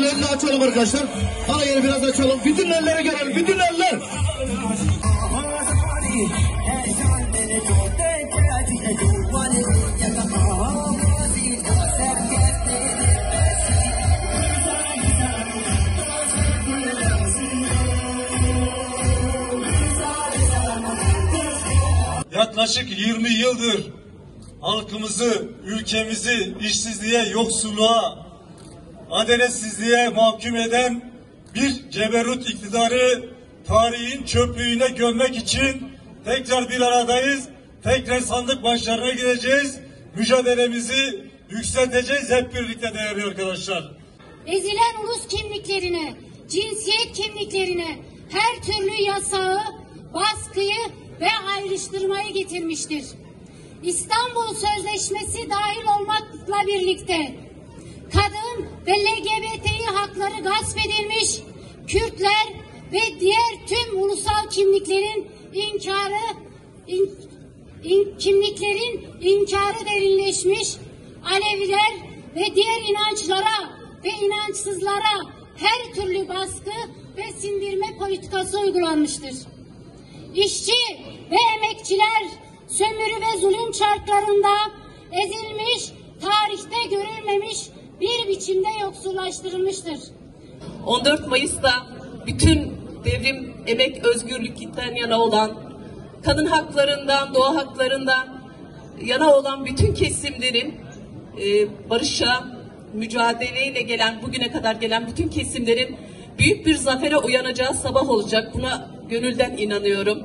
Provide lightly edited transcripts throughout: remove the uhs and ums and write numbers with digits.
ellerini açalım arkadaşlar. Halayını biraz açalım. Bütün elleri görelim. Bütün eller. Yaklaşık 20 yıldır halkımızı, ülkemizi işsizliğe, yoksulluğa, adaletsizliğe mahkum eden bir ceberut iktidarı tarihin çöplüğüne gömmek için tekrar bir aradayız. Tekrar sandık başlarına gideceğiz. Mücadelemizi yükselteceğiz hep birlikte değerli arkadaşlar. Ezilen ulus kimliklerine, cinsiyet kimliklerine her türlü yasağı, baskıyı ve ayrıştırmayı getirmiştir. İstanbul Sözleşmesi dahil olmakla birlikte kadın ve LGBTİ hakları gasp edilmiş, Kürtler ve diğer tüm ulusal kimliklerin inkarı derinleşmiş, Aleviler ve diğer inançlara ve inançsızlara her türlü baskı ve sindirme politikası uygulanmıştır. İşçi ve emekçiler sömürü ve zulüm çarklarında ezilmiş, tarihte görülmemiş bir biçimde yoksullaştırılmıştır. 14 Mayıs'ta bütün devrim, emek, özgürlükten yana olan, kadın haklarından, doğa haklarından yana olan bütün kesimlerin barışa, mücadeleyle gelen, bugüne kadar gelen bütün kesimlerin büyük bir zafere uyanacağı sabah olacak. Buna gönülden inanıyorum.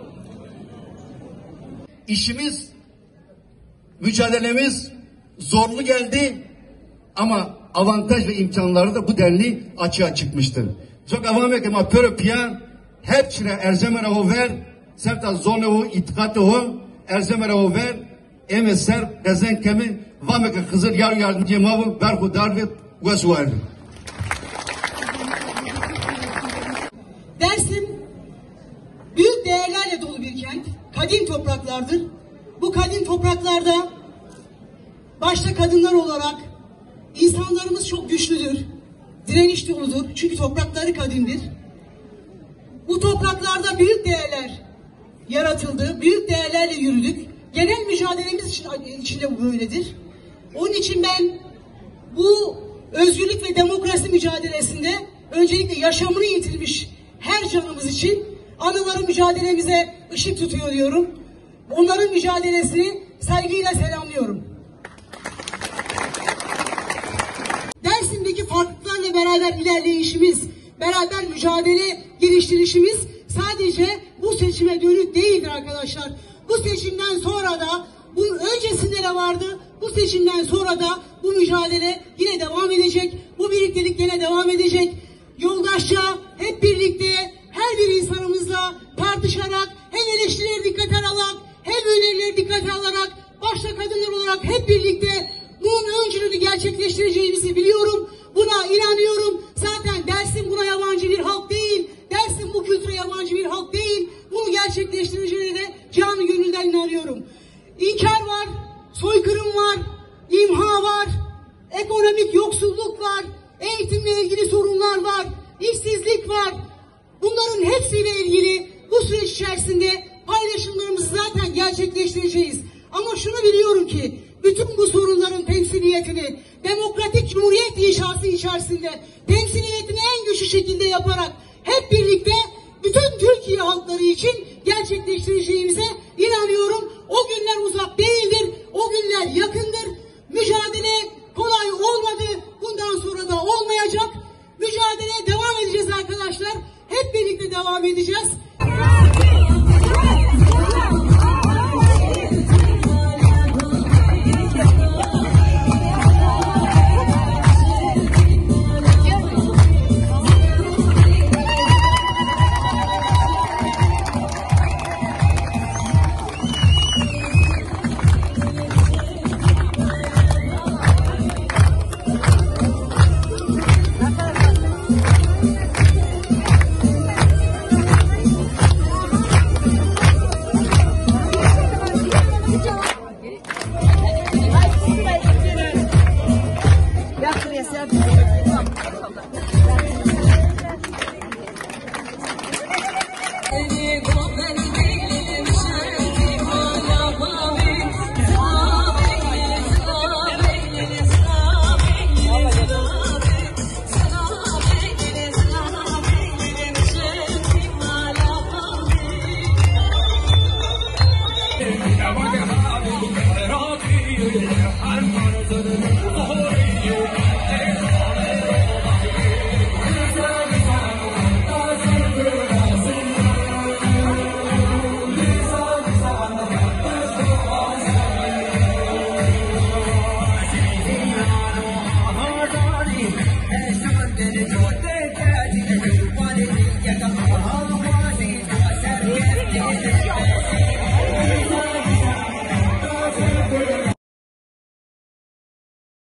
İşimiz, mücadelemiz zorlu geldi ama avantaj ve imkanları da bu denli açığa çıkmıştır. Çok avamek ama pöröpiya hep çire erzemene over, serta zone o itikate o, erzemene over, emeser bezen kemi vameke hızır yar yardımcı mavu berhu darvet vesuar. Dersim büyük değerlerle dolu bir kent, kadim topraklardır. Bu kadim topraklarda başta kadınlar olarak insanlarımız çok güçlüdür, direniş doludur çünkü toprakları kadimdir. Bu topraklarda büyük değerler yaratıldı, büyük değerlerle yürüdük. Genel mücadelemiz içinde bu böyledir. Onun için ben bu özgürlük ve demokrasi mücadelesinde öncelikle yaşamını yitirmiş her canımız için anıları mücadelemize ışık tutuyor diyorum. Onların mücadelesini saygıyla selamlıyorum. Dersim'deki farklılıklarla beraber ilerleyişimiz, beraber mücadele geliştirişimiz sadece bu seçime dönük değildir arkadaşlar. Bu seçimden sonra da, bu öncesinde de vardı, bu seçimden sonra da bu mücadele yine devam edecek, bu birliktelik yine devam edecek. Yoldaşça hep birlikte her bir insanımızla tartışarak, hem eleştirileri dikkate alarak, hem önerileri dikkate alarak, başta kadınlar olarak hep birlikte bunun öncülüğünü gerçekleştireceğimizi biliyorum. Buna inanıyorum. Zaten Dersim buna yabancı bir halk değil. Dersim bu kültüre yabancı bir halk değil. Bunu gerçekleştireceğine de canı gönülden inanıyorum. İnkar var, soykırım var, imha var, ekonomik yoksulluk var, eğitimle ilgili sorunlar var, işsizlik var. Bunların hepsiyle ilgili bu süreç içerisinde paylaşımlarımızı zaten gerçekleştireceğiz. Ama şunu biliyorum ki bütün bu sorunların temsiliyetini demokratik cumhuriyet inşası içerisinde temsiliyetini en güçlü şekilde yaparak hep birlikte bütün Türkiye halkları için gerçekleştireceğimize inanıyorum. O günler uzak değildir, o günler yakındır. Mücadele kolay olmadı, bundan sonra da olmayacak. Mücadeleye devam edeceğiz arkadaşlar. Hep birlikte devam edeceğiz.